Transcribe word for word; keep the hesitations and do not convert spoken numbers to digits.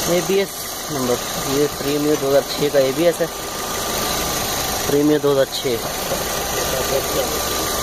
ए B S number, ये premier दो हज़ार छः का ए बी एस है, प्रीमियर दो हज़ार छः।